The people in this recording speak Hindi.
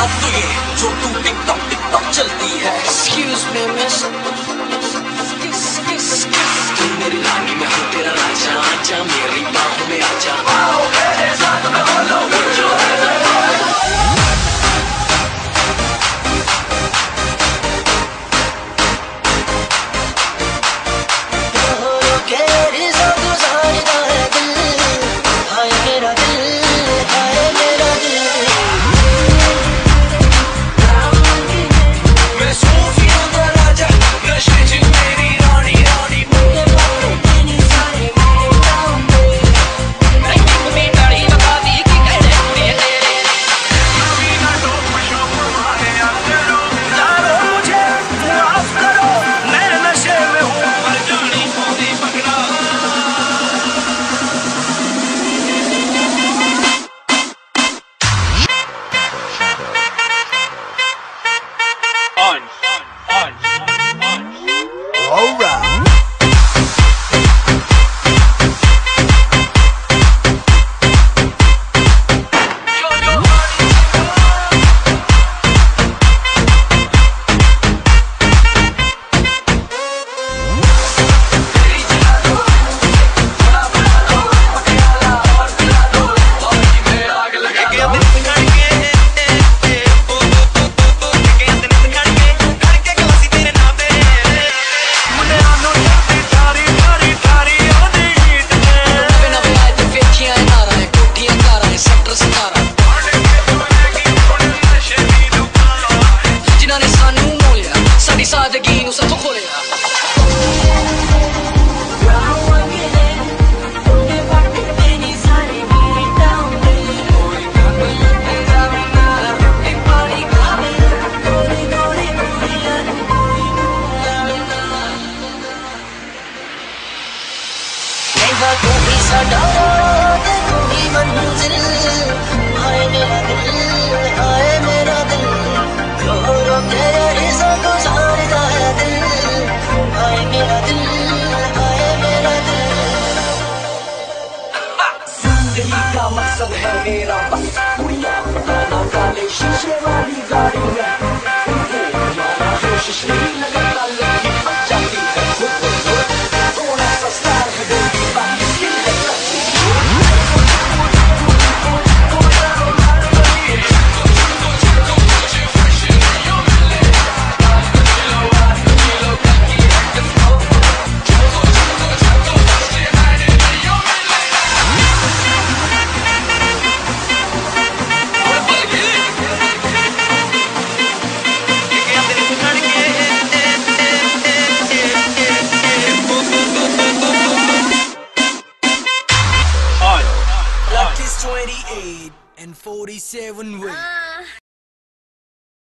बात तो ये जो तू टिकटॉक टिकटॉक चलती है। Excuse me miss, तू मेरी रानी मैं हूँ तेरा राजा, आजा मेरी बाहों में आजा। आओ मेरे साथ में बोलो जो है मकसद है मेरा बस कुड़िया गाना काले शीशे वाली गाड़ी में श्रीनगर का लड़की बच जाती है थोड़ा सा स्टार है बेबी बाकी Luck is 28 and 47 ways.